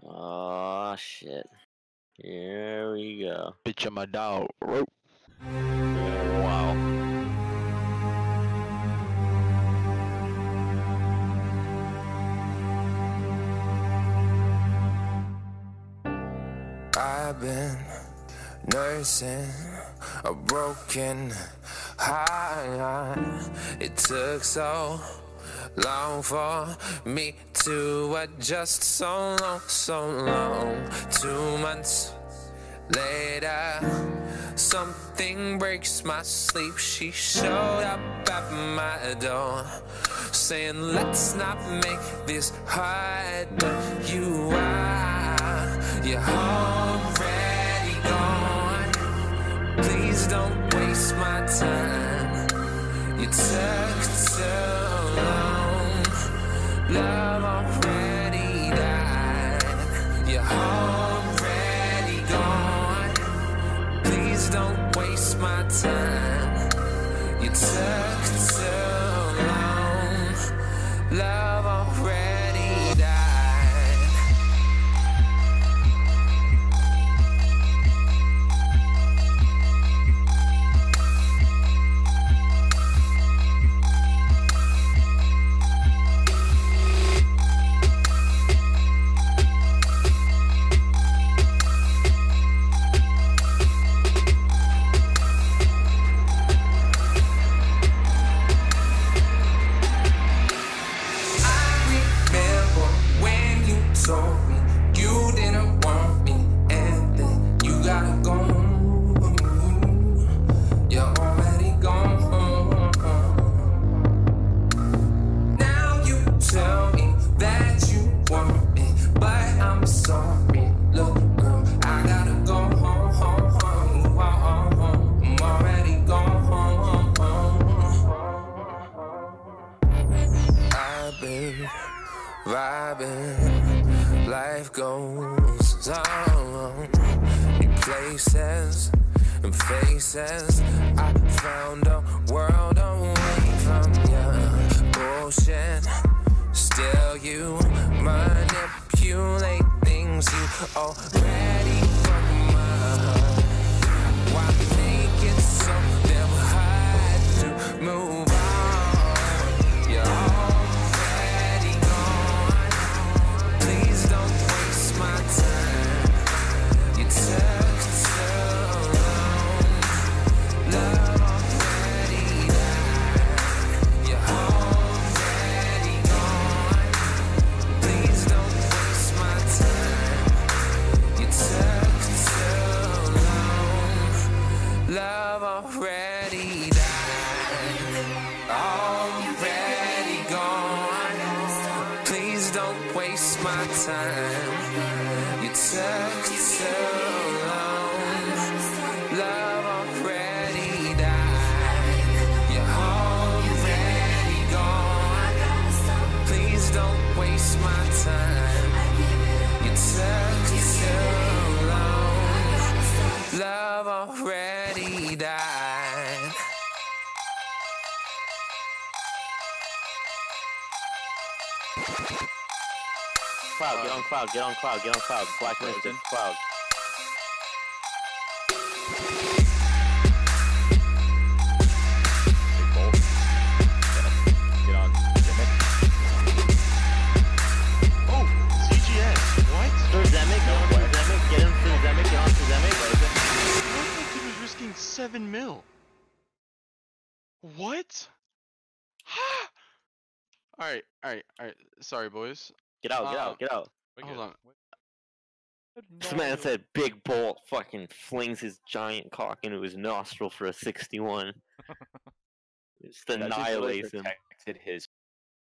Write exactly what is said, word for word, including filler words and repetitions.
Oh shit. Here we go. Bitch, I'm a dog. Rope. Wow. I've been nursing a broken heart. It took so long for me to adjust. So long, so long. Two months later, something breaks my sleep. She showed up at my door, saying, let's not make this hard. But you are, you're already gone. Please don't waste my time. You took too long. Love already died. You're already gone. Please don't waste my time. You took too long. Love already died. Told me you didn't want me, and then you gotta go. You're already gone. Now you tell me that you want me, but I'm sorry. Look, girl, I gotta go home, home, home, home, home. I'm already gone. I've been vibing. Life goes on, new places and faces. I found a world away from your bullshit. Still you manipulate things you already fucking mind. Why make it so damn hard to move on? You're already gone. Please don't waste my time. You took too long. Love already died. You're already gone. Please don't waste my time. You took too long. Love already died. Already gone. Please don't waste my time. You took too long. Love already died. You're already gone. Please don't waste my time. You took too long. Love already died. Cloud, get on cloud, get on cloud, get on cloud. Blacklisted cloud. Get on. Oh, C G S. What? For Zemic, get on to Zemic, get him to Zemic, get on to Zemic. What? That dude was risking seven mil. What? Alright, alright, alright. Sorry, boys. Get out, get Uh, out, get out. Hold on. This man said Big Bolt fucking flings his giant cock into his nostril for a sixty-one. Just That just really annihilates him. protected his